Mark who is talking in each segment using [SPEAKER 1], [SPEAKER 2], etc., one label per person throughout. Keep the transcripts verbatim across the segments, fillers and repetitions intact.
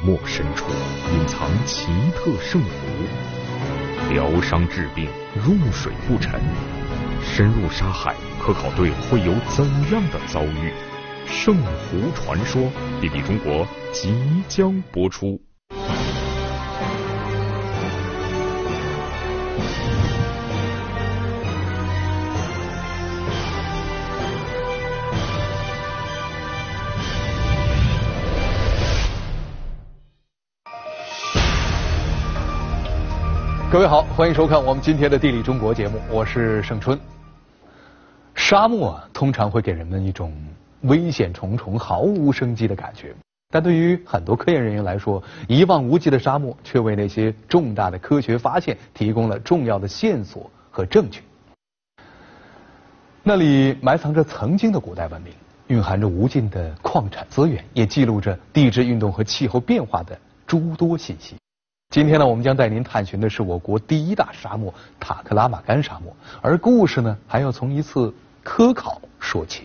[SPEAKER 1] 漠深处隐藏奇特圣湖，疗伤治病，入水不沉。深入沙海，科考队会有怎样的遭遇？圣湖传说，地理中国即将播出。
[SPEAKER 2] 各位好，欢迎收看我们今天的地理中国节目，我是盛春。沙漠啊，通常会给人们一种危险重重、毫无生机的感觉，但对于很多科研人员来说，一望无际的沙漠却为那些重大的科学发现提供了重要的线索和证据。那里埋藏着曾经的古代文明，蕴含着无尽的矿产资源，也记录着地质运动和气候变化的诸多信息。今天呢，我们将带您探寻的是我国第一大沙漠塔克拉玛干沙漠，而故事呢，还要从一次科考说起。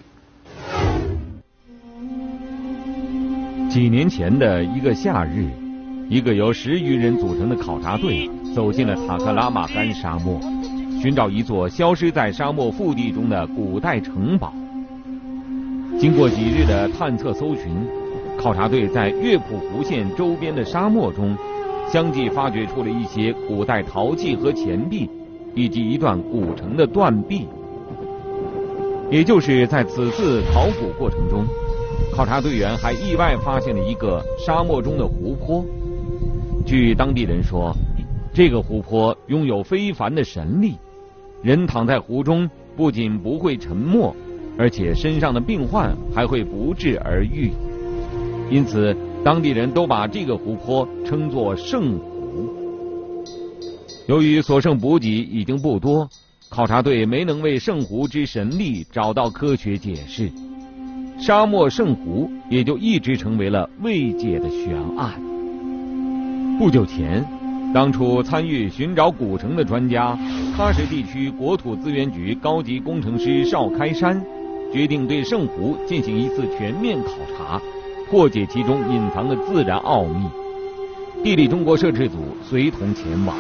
[SPEAKER 3] 几年前的一个夏日，一个由十余人组成的考察队走进了塔克拉玛干沙漠，寻找一座消失在沙漠腹地中的古代城堡。经过几日的探测搜寻，考察队在乐谱湖县周边的沙漠中相继发掘出了一些古代陶器和钱币，以及一段古城的断壁。也就是在此次考古过程中，考察队员还意外发现了一个沙漠中的湖泊。据当地人说，这个湖泊拥有非凡的神力，人躺在湖中不仅不会沉没，而且身上的病患还会不治而愈。因此当地人都把这个湖泊称作圣湖。由于所剩补给已经不多，考察队没能为圣湖之神力找到科学解释，沙漠圣湖也就一直成为了未解的悬案。不久前，当初参与寻找古城的专家，喀什地区国土资源局高级工程师邵开山决定对圣湖进行一次全面考察，破解其中隐藏的自然奥秘。地理中国摄制组随同前往。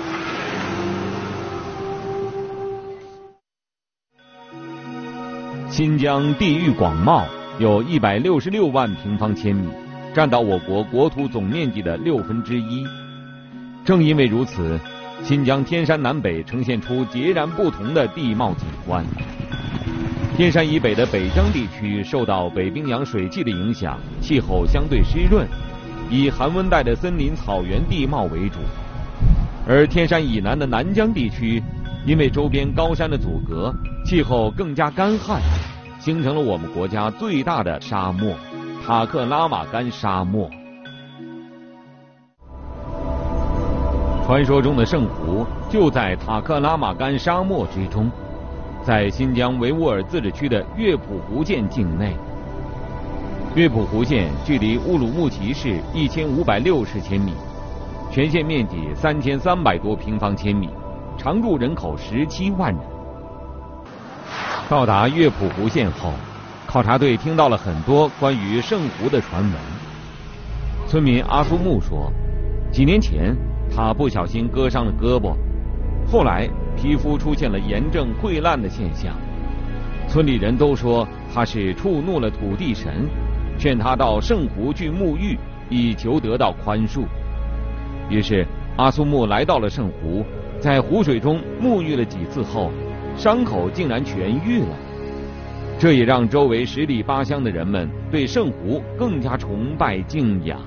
[SPEAKER 3] 新疆地域广袤，有一百六十六万平方千米，占到我国国土总面积的六分之一。正因为如此，新疆天山南北呈现出截然不同的地貌景观。天山以北的北疆地区受到北冰洋水汽的影响，气候相对湿润，以寒温带的森林草原地貌为主；而天山以南的南疆地区，因为周边高山的阻隔，气候更加干旱，形成了我们国家最大的沙漠——塔克拉玛干沙漠。传说中的圣湖就在塔克拉玛干沙漠之中，在新疆维吾尔自治区的乐谱湖县境内。乐谱湖县距离乌鲁木齐市一千五百六十千米，全县面积三千三百多平方千米，常住人口十七万人。到达乐谱湖县后，考察队听到了很多关于圣湖的传闻。村民阿苏木说，几年前他不小心割伤了胳膊，后来皮肤出现了炎症溃烂的现象。村里人都说他是触怒了土地神，劝他到圣湖去沐浴，以求得到宽恕。于是阿苏木来到了圣湖，在湖水中沐浴了几次后，伤口竟然痊愈了。这也让周围十里八乡的人们对圣湖更加崇拜敬仰。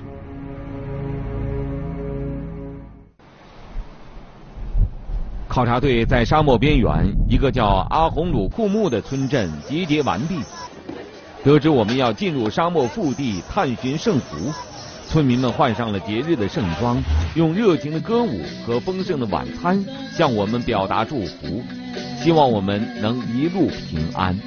[SPEAKER 3] 考察队在沙漠边缘一个叫阿洪鲁库木的村镇集结完毕，得知我们要进入沙漠腹地探寻圣湖，村民们换上了节日的盛装，用热情的歌舞和丰盛的晚餐向我们表达祝福，希望我们能一路平安。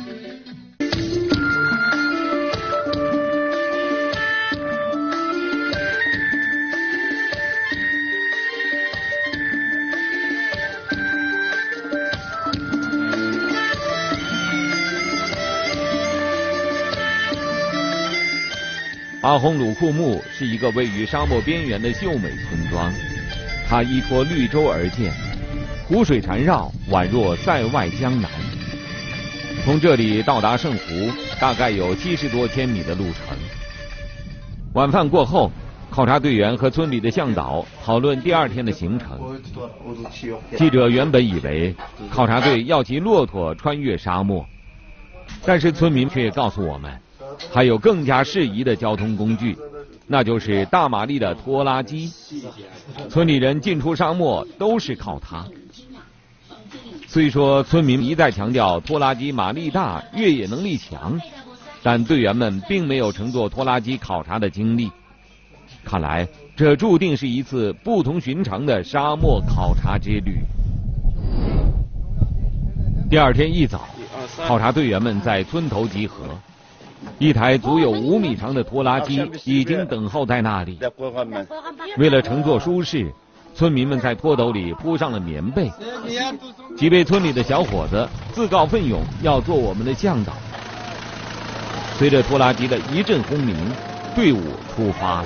[SPEAKER 3] 阿洪鲁库木是一个位于沙漠边缘的秀美村庄，它依托绿洲而建，湖水缠绕，宛若塞外江南。从这里到达圣湖，大概有七十多千米的路程。晚饭过后，考察队员和村里的向导讨论第二天的行程。记者原本以为考察队要骑骆驼穿越沙漠，但是村民却告诉我们，还有更加适宜的交通工具，那就是大马力的拖拉机。村里人进出沙漠都是靠它。虽说村民一再强调拖拉机马力大、越野能力强，但队员们并没有乘坐拖拉机考察的经历。看来这注定是一次不同寻常的沙漠考察之旅。第二天一早，考察队员们在村头集合，一台足有五米长的拖拉机已经等候在那里。为了乘坐舒适，村民们在拖斗里铺上了棉被。几位村里的小伙子自告奋勇要做我们的向导。随着拖拉机的一阵轰鸣，队伍出发了。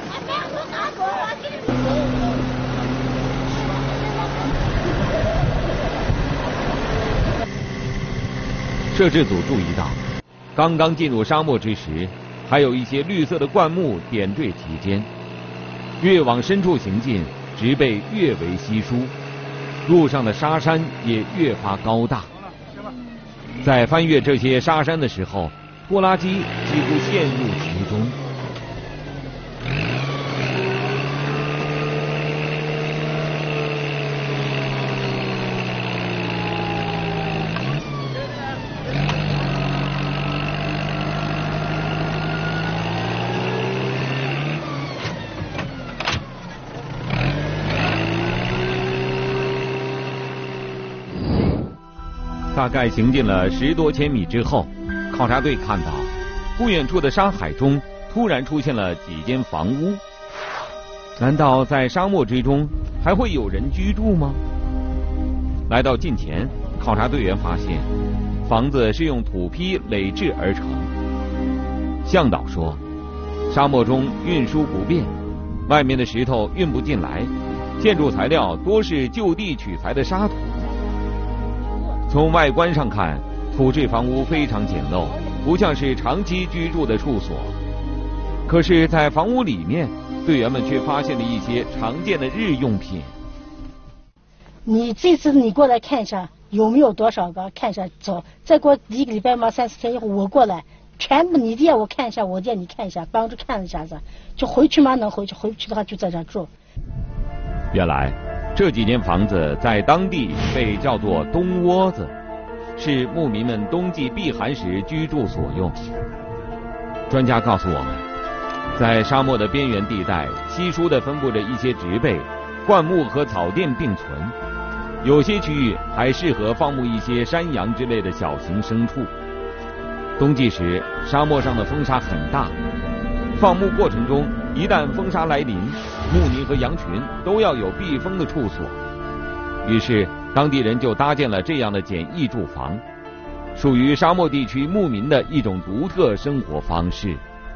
[SPEAKER 3] 摄制组注意到，刚刚进入沙漠之时，还有一些绿色的灌木点缀其间。越往深处行进，植被越为稀疏，路上的沙山也越发高大。在翻越这些沙山的时候，拖拉机几乎陷入其中。大概行进了十多千米之后，考察队看到不远处的沙海中突然出现了几间房屋。难道在沙漠之中还会有人居住吗？来到近前，考察队员发现房子是用土坯垒制而成。向导说，沙漠中运输不便，外面的石头运不进来，建筑材料多是就地取材的沙土。从外观上看，土制房屋非常简陋，不像是长期居住的处所。可是，在房屋里面，队员们却发现了一些常见的日用品。
[SPEAKER 4] 你这次你过来看一下，有没有多少个？看一下，走，再过一个礼拜嘛，三四天以后我过来，全部你店我看一下，我店你看一下，帮助看一下子，就回去嘛能回去，回不去的话就在这住。
[SPEAKER 3] 原来这几间房子在当地被叫做冬窝子，是牧民们冬季避寒时居住所用。专家告诉我们，在沙漠的边缘地带，稀疏地分布着一些植被、灌木和草甸并存，有些区域还适合放牧一些山羊之类的小型牲畜。冬季时，沙漠上的风沙很大，放牧过程中一旦风沙来临，牧民和羊群都要有避风的处所。于是当地人就搭建了这样的简易住房，属于沙漠地区牧民的一种独特生活方式。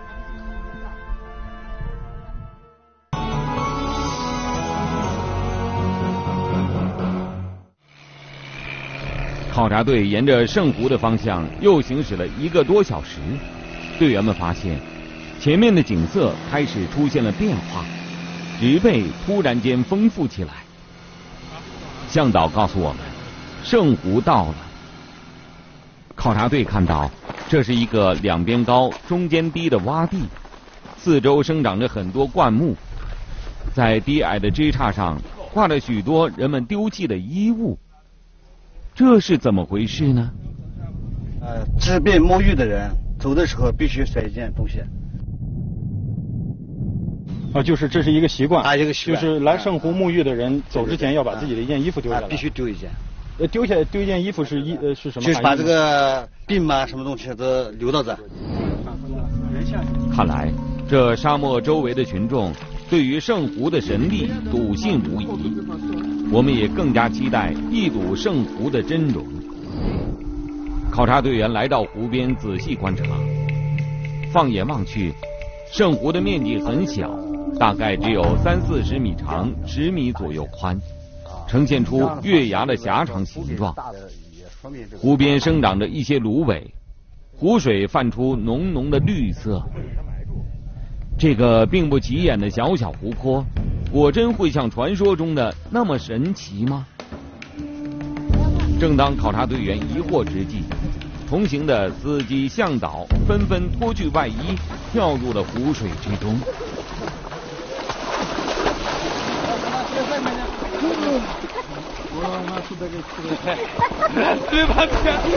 [SPEAKER 3] 考察队沿着圣湖的方向又行驶了一个多小时，队员们发现前面的景色开始出现了变化，植被突然间丰富起来。向导告诉我们，圣湖到了。考察队看到，这是一个两边高、中间低的洼地，四周生长着很多灌木，在低矮的枝杈上挂着许多人们丢弃的衣物。这是怎么回事呢？
[SPEAKER 5] 呃，治病沐浴的人走的时候必须甩一件东西。
[SPEAKER 6] 啊，就是这是一个习惯
[SPEAKER 5] 啊，一个习惯，
[SPEAKER 6] 就是来圣湖沐浴的人走之前要把自己的一件衣服丢下来，
[SPEAKER 5] 啊、必须丢一件。
[SPEAKER 6] 呃，丢下丢一件衣服是一呃是什么？
[SPEAKER 5] 就是把这个病嘛什么东西都留到这。
[SPEAKER 3] 看来这沙漠周围的群众对于圣湖的神力笃信无疑，我们也更加期待一睹圣湖的真容。考察队员来到湖边仔细观察，放眼望去， 圣湖的面积很小，大概只有三四十米长，十米左右宽，呈现出月牙的狭长形状。湖边生长着一些芦苇，湖水泛出浓浓的绿色。这个并不起眼的小小湖泊，果真会像传说中的那么神奇吗？正当考察队员疑惑之际，同行的司机、向导纷纷脱去外衣，跳入了湖水之中。
[SPEAKER 2] 对吧？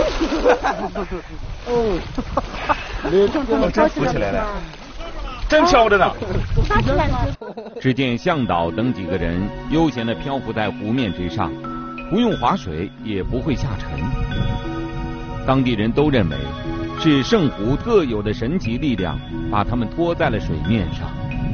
[SPEAKER 2] 哦，真浮起来了，真飘着呢。
[SPEAKER 3] 只见向导等几个人悠闲地漂浮在湖面之上，不用划水也不会下沉。当地人都认为是圣湖特有的神奇力量把他们拖在了水面上。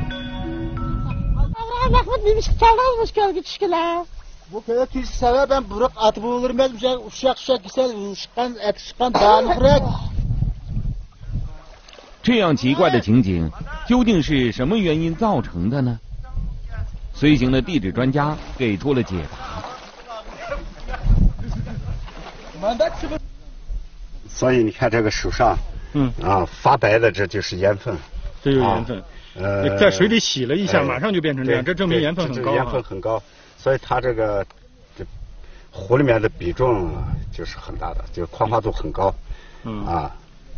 [SPEAKER 3] 这样奇怪的情景究竟是什么原因造成的呢？随行的地质专家给出了解答。
[SPEAKER 5] 所以你看这个手上，嗯啊发白的，这就是盐分。
[SPEAKER 6] 这就是盐分。啊、呃，在水里洗了一下，哎、马上就变成这样，这证明盐分很高、啊。
[SPEAKER 5] 盐分很高，所以它这个这湖里面的比重就是很大的，就矿化度很高。嗯啊。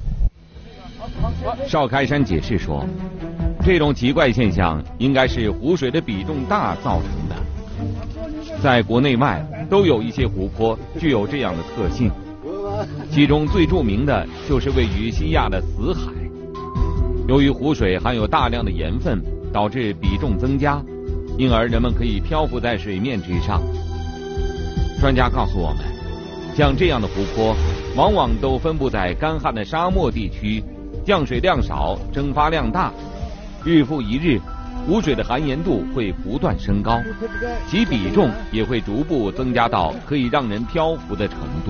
[SPEAKER 3] 邵开山解释说，这种奇怪现象应该是湖水的比重大造成的。在国内外都有一些湖泊具有这样的特性。其中最著名的就是位于西亚的死海，由于湖水含有大量的盐分，导致比重增加，因而人们可以漂浮在水面之上。专家告诉我们，像这样的湖泊往往都分布在干旱的沙漠地区，降水量少，蒸发量大，日复一日，湖水的含盐度会不断升高，其比重也会逐步增加到可以让人漂浮的程度。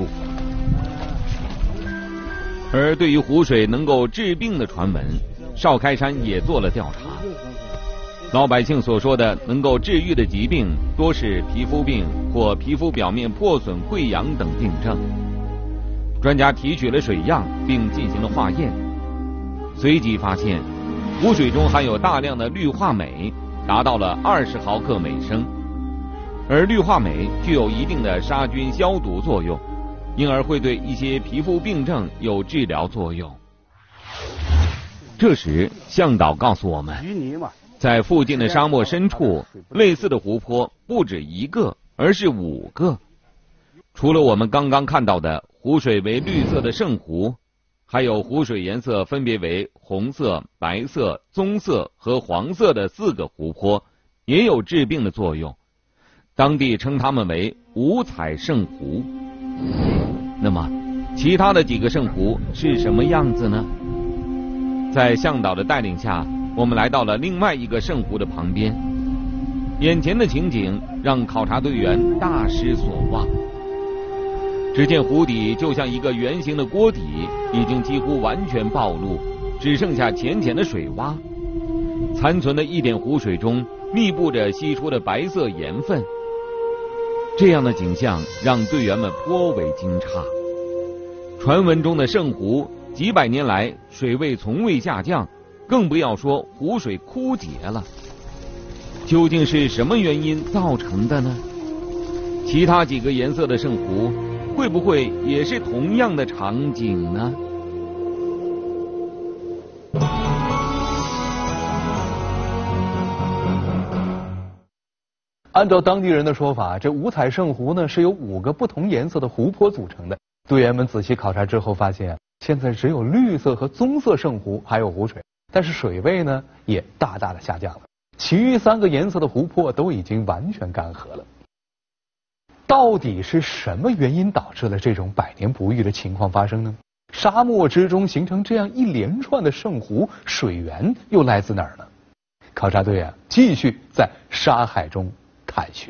[SPEAKER 3] 而对于湖水能够治病的传闻，邵开山也做了调查。老百姓所说的能够治愈的疾病，多是皮肤病或皮肤表面破损、溃疡等病症。专家提取了水样，并进行了化验，随即发现湖水中含有大量的氯化镁，达到了二十毫克每升，而氯化镁具有一定的杀菌消毒作用，因而会对一些皮肤病症有治疗作用。这时，向导告诉我们，在附近的沙漠深处，类似的湖泊不止一个，而是五个。除了我们刚刚看到的湖水为绿色的圣湖，还有湖水颜色分别为红色、白色、棕色和黄色的四个湖泊，也有治病的作用。当地称它们为五彩圣湖。那么，其他的几个圣湖是什么样子呢？在向导的带领下，我们来到了另外一个圣湖的旁边。眼前的情景让考察队员大失所望。只见湖底就像一个圆形的锅底，已经几乎完全暴露，只剩下浅浅的水洼。残存的一点湖水中密布着析出的白色盐分。这样的景象让队员们颇为惊诧。传闻中的圣湖几百年来水位从未下降，更不要说湖水枯竭了。究竟是什么原因造成的呢？其他几个颜色的圣湖会不会也是同样的场景呢？
[SPEAKER 2] 按照当地人的说法，这五彩圣湖呢是由五个不同颜色的湖泊组成的。队员们仔细考察之后发现，现在只有绿色和棕色圣湖还有湖水，但是水位呢也大大的下降了。其余三个颜色的湖泊都已经完全干涸了。到底是什么原因导致了这种百年不遇的情况发生呢？沙漠之中形成这样一连串的圣湖，水源又来自哪儿呢？考察队啊，继续在沙海中探寻。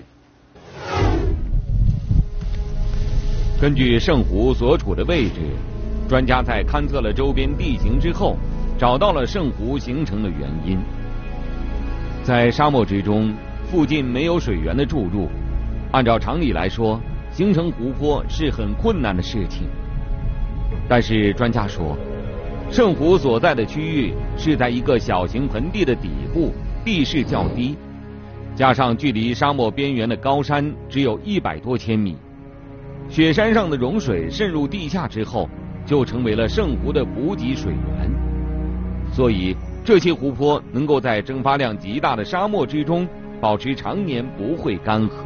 [SPEAKER 3] 根据圣湖所处的位置，专家在勘测了周边地形之后， 找到了圣湖形成的原因。在沙漠之中，附近没有水源的注入，按照常理来说，形成湖泊是很困难的事情。但是专家说，圣湖所在的区域是在一个小型盆地的底部，地势较低，加上距离沙漠边缘的高山只有一百多千米，雪山上的融水渗入地下之后，就成为了圣湖的补给水源。所以这些湖泊能够在蒸发量极大的沙漠之中保持常年不会干涸。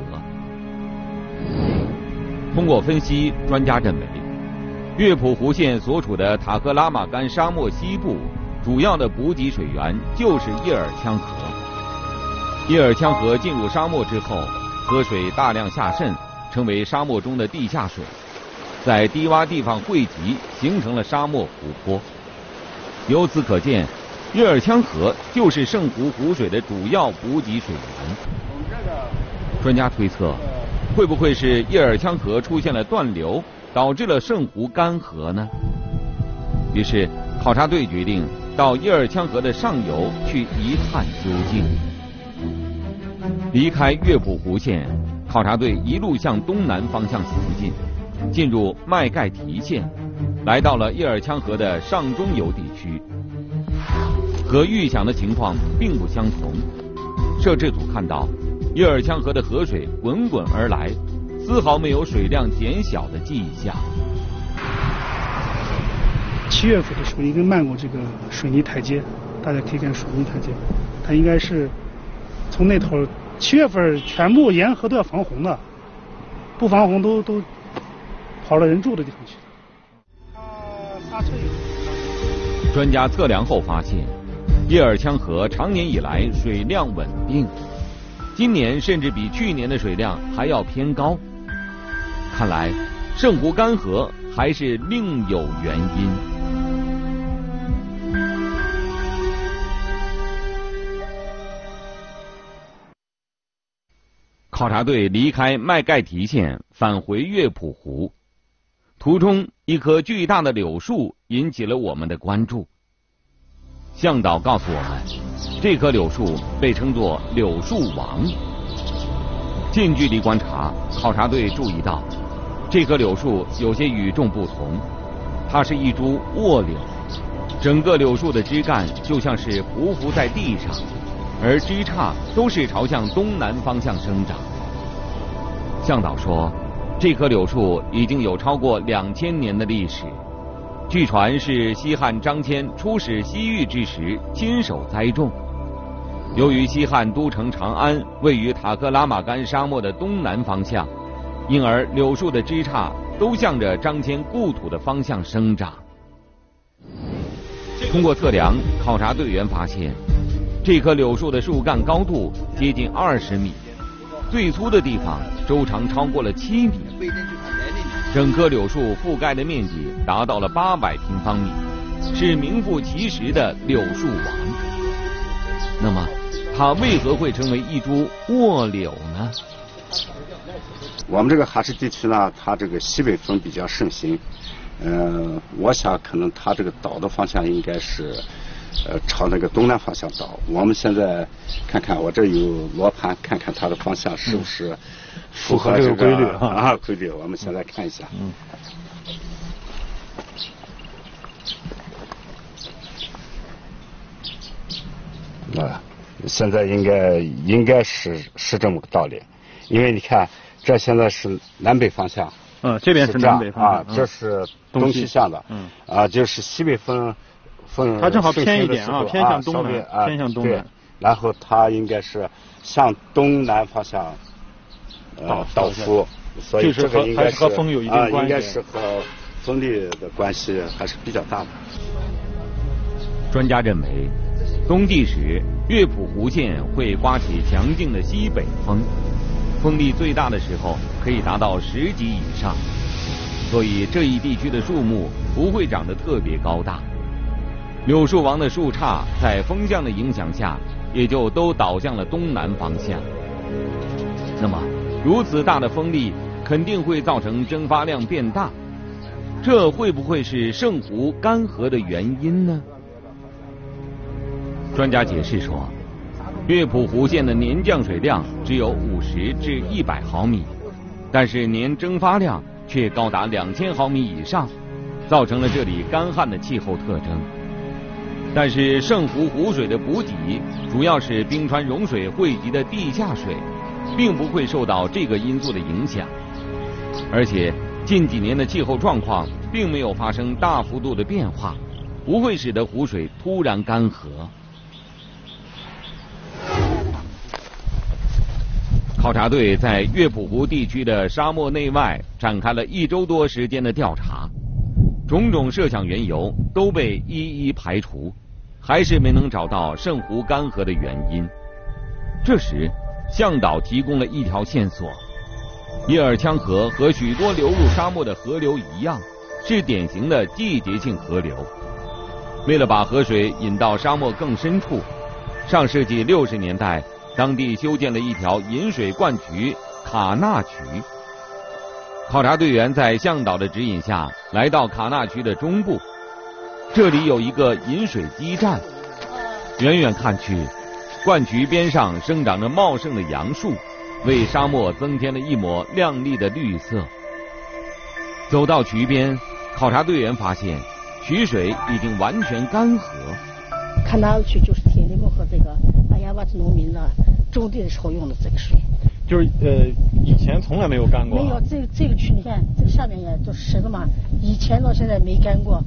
[SPEAKER 3] 通过分析，专家认为乐谱湖县所处的塔克拉玛干沙漠西部主要的补给水源就是叶尔羌河。叶尔羌河进入沙漠之后，河水大量下渗，成为沙漠中的地下水，在低洼地方汇集，形成了沙漠湖泊。由此可见，叶尔羌河就是圣湖湖水的主要补给水源。专家推测，会不会是叶尔羌河出现了断流，导致了圣湖干涸呢？于是考察队决定到叶尔羌河的上游去一探究竟。离开乐谱湖县，考察队一路向东南方向行进，进入麦盖提县，来到了叶尔羌河的上中游地区。和预想的情况并不相同，摄制组看到叶尔羌河的河水滚滚而来，丝毫没有水量减小的迹象。
[SPEAKER 7] 七月份的时候应该漫过这个水泥台阶，大家可以看水泥台阶，它应该是从那头七月份全部沿河都要防洪的，不防洪都都跑到人住的地方去。它刹车有。
[SPEAKER 3] 专家测量后发现，叶尔羌河长年以来水量稳定，今年甚至比去年的水量还要偏高。看来圣湖干涸还是另有原因。考察队离开麦盖提县，返回乐谱湖。途中，一棵巨大的柳树引起了我们的关注。向导告诉我们，这棵柳树被称作柳树王。近距离观察，考察队注意到，这棵柳树有些与众不同，它是一株卧柳，整个柳树的枝干就像是匍匐在地上，而枝杈都是朝向东南方向生长。向导说，这棵柳树已经有超过两千年的历史，据传是西汉张骞出使西域之时亲手栽种。由于西汉都城长安位于塔克拉玛干沙漠的东南方向，因而柳树的枝杈都向着张骞故土的方向生长。通过测量，考察队员发现，这棵柳树的树干高度接近二十米，最粗的地方周长超过了七米，整棵柳树覆盖的面积达到了八百平方米，是名副其实的柳树王。那么，它为何会成为一株卧柳呢？
[SPEAKER 5] 我们这个哈市地区呢，它这个西北风比较盛行，呃，我想可能它这个倒的方向应该是，呃，朝那个东南方向倒。我们现在看看，我这有罗盘，看看它的方向是不是符合这个
[SPEAKER 6] 规律啊？
[SPEAKER 5] 啊，规律。我们现在看一下。
[SPEAKER 6] 嗯。
[SPEAKER 5] 啊，现在应该应该是是这么个道理，因为你看，这现在是南北方向。
[SPEAKER 6] 嗯，这边是南北方向
[SPEAKER 5] 啊，这是东西向的。嗯。啊，就是西北风。
[SPEAKER 6] 它正好偏一点啊，偏向东南，
[SPEAKER 5] 啊、
[SPEAKER 6] 偏向东南。
[SPEAKER 5] 然后它应该是向东南方向呃倒伏，所以这个应该是
[SPEAKER 6] 和风有一定关系、
[SPEAKER 5] 啊，应该是和风力的关系还是比较大的。
[SPEAKER 3] 专家认为，冬季时乐谱湖县会刮起强劲的西北风，风力最大的时候可以达到十级以上，所以这一地区的树木不会长得特别高大。柳树王的树杈在风向的影响下，也就都倒向了东南方向。那么，如此大的风力肯定会造成蒸发量变大，这会不会是圣湖干涸的原因呢？ 专家解释说，乐谱湖县的年降水量只有五十至一百毫米，但是年蒸发量却高达两千毫米以上，造成了这里干旱的气候特征。但是圣湖湖水的补给主要是冰川融水汇集的地下水，并不会受到这个因素的影响。而且近几年的气候状况并没有发生大幅度的变化，不会使得湖水突然干涸。考察队在乐谱湖地区的沙漠内外展开了一周多时间的调查，种种设想缘由都被一一排除，还是没能找到圣湖干涸的原因。这时，向导提供了一条线索：叶尔羌河和许多流入沙漠的河流一样，是典型的季节性河流。为了把河水引到沙漠更深处，上世纪六十年代，当地修建了一条引水灌渠卡纳渠。考察队员在向导的指引下来到卡纳渠的中部，这里有一个引水基站。远远看去，灌渠边上生长着茂盛的杨树，为沙漠增添了一抹亮丽的绿色。走到渠边，考察队员发现渠水已经完全干涸。
[SPEAKER 4] 卡纳渠就是铁林木和这个阿亚瓦兹农民呢种地的时候用的这个水。
[SPEAKER 6] 就是呃，以前从来没有干过。
[SPEAKER 4] 没有，这个这个渠你看，这个下面也都是石头嘛，以前到现在没干过。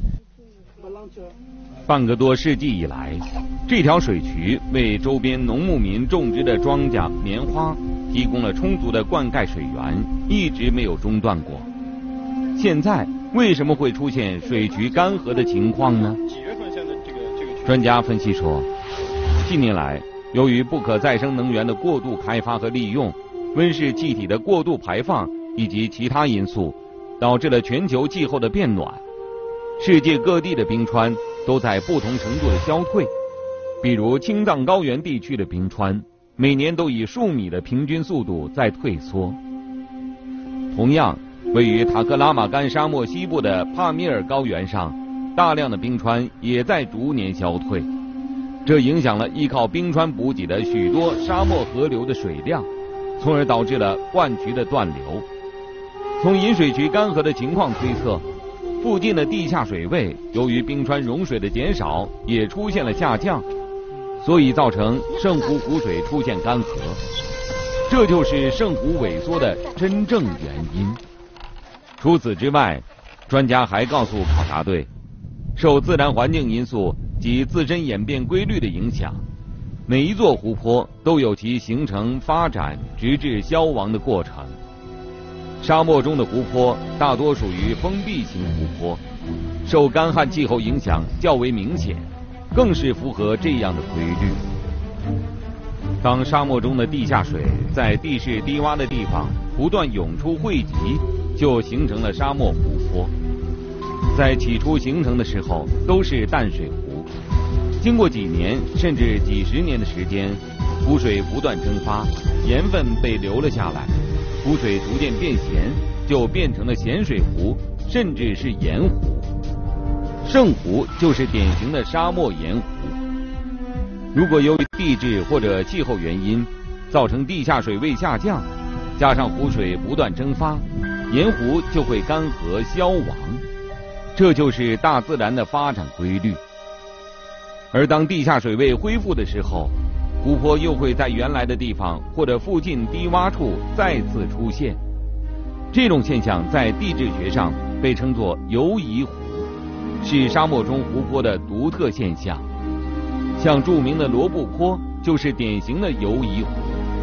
[SPEAKER 3] 半个多世纪以来，这条水渠为周边农牧民种植的庄稼、棉花提供了充足的灌溉水源，一直没有中断过。现在为什么会出现水渠干涸的情况呢？
[SPEAKER 6] 几月份现在这个这个渠？
[SPEAKER 3] 专家分析说，近年来由于不可再生能源的过度开发和利用，温室气体的过度排放以及其他因素，导致了全球气候的变暖。世界各地的冰川都在不同程度的消退，比如青藏高原地区的冰川每年都以数米的平均速度在退缩。同样，位于塔克拉玛干沙漠西部的帕米尔高原上，大量的冰川也在逐年消退，这影响了依靠冰川补给的许多沙漠河流的水量，从而导致了灌渠的断流。从引水渠干涸的情况推测，附近的地下水位由于冰川融水的减少也出现了下降，所以造成圣湖湖水出现干涸，这就是圣湖萎缩的真正原因。除此之外，专家还告诉考察队，受自然环境因素及自身演变规律的影响，每一座湖泊都有其形成、发展直至消亡的过程。沙漠中的湖泊大多属于封闭型湖泊，受干旱气候影响较为明显，更是符合这样的规律。当沙漠中的地下水在地势低洼的地方不断涌出汇集，就形成了沙漠湖泊。在起初形成的时候都是淡水湖，经过几年甚至几十年的时间，湖水不断蒸发，盐分被留了下来，湖水逐渐变咸，就变成了咸水湖，甚至是盐湖。圣湖就是典型的沙漠盐湖。如果由于地质或者气候原因造成地下水位下降，加上湖水不断蒸发，盐湖就会干涸消亡，这就是大自然的发展规律。而当地下水位恢复的时候，湖泊又会在原来的地方或者附近低洼处再次出现。这种现象在地质学上被称作游移湖，是沙漠中湖泊的独特现象。像著名的罗布泊就是典型的游移湖。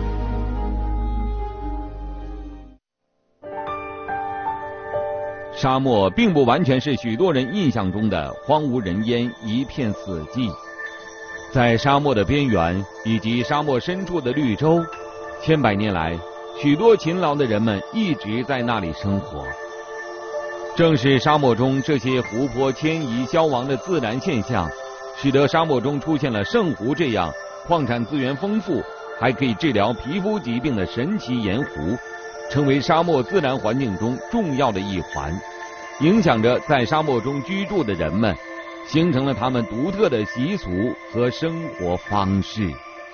[SPEAKER 3] 沙漠并不完全是许多人印象中的荒无人烟、一片死寂。在沙漠的边缘以及沙漠深处的绿洲，千百年来，许多勤劳的人们一直在那里生活。正是沙漠中这些湖泊迁移消亡的自然现象，使得沙漠中出现了圣湖这样矿产资源丰富，还可以治疗皮肤疾病的神奇盐湖，成为沙漠自然环境中重要的一环，影响着在沙漠中居住的人们， 形成了他们独特的习俗和生活方式。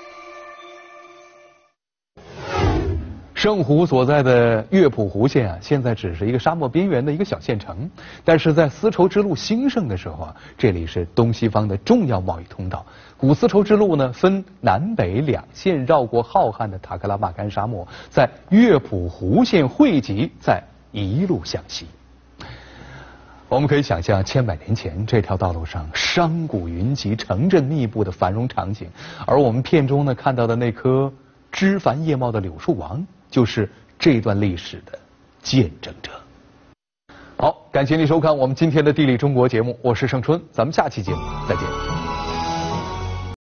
[SPEAKER 2] 圣湖所在的乐浦湖县啊，现在只是一个沙漠边缘的一个小县城，但是在丝绸之路兴盛的时候啊，这里是东西方的重要贸易通道。古丝绸之路呢，分南北两线，绕过浩瀚的塔克拉玛干沙漠，在乐浦湖县汇集，再一路向西。我们可以想象千百年前这条道路上商贾云集、城镇密布的繁荣场景，而我们片中呢看到的那棵枝繁叶茂的柳树王，就是这段历史的见证者。好，感谢您收看我们今天的地理中国节目，我是盛春，咱们下期节目再见。